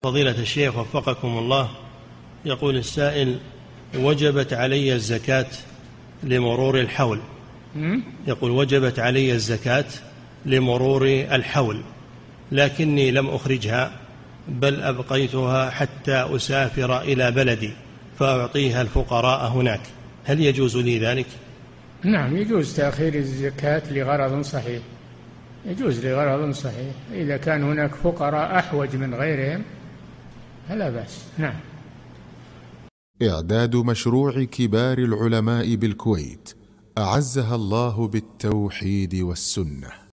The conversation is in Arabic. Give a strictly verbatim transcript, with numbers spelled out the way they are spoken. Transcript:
فضيلة الشيخ وفقكم الله، يقول السائل: وجبت علي الزكاة لمرور الحول. يقول: وجبت علي الزكاة لمرور الحول، لكني لم أخرجها، بل أبقيتها حتى أسافر إلى بلدي فأعطيها الفقراء هناك، هل يجوز لي ذلك؟ نعم، يجوز تأخير الزكاة لغرض صحيح، يجوز لغرض صحيح، إذا كان هناك فقراء أحوج من غيرهم فلا بأس. نعم. إعداد مشروع كبار العلماء بالكويت أعزها الله بالتوحيد والسنة.